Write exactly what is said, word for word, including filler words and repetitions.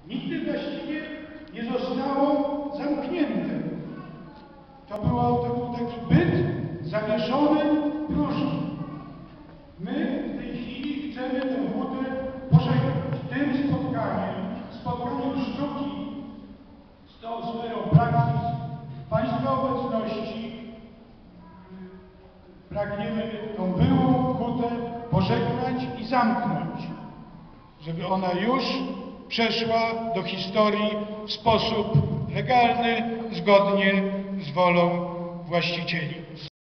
nigdy właściwie nie zostało zamknięte. To, było, to był taki byt zawieszony próżni. My w tej chwili chcemy tę hutę pożegnać. Tym spotkaniem, spotkaniem sztuki z tą sferą praktyk, Państwa obecności pragniemy tą byłą hutę pożegnać i zamknąć, żeby ona już przeszła do historii w sposób legalny, zgodnie z wolą właścicieli.